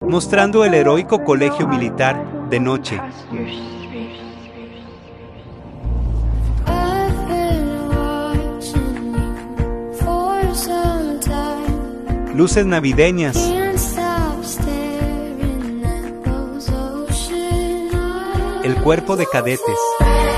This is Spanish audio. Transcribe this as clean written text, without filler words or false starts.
mostrando el heroico colegio militar de noche. Luces navideñas. El cuerpo de cadetes.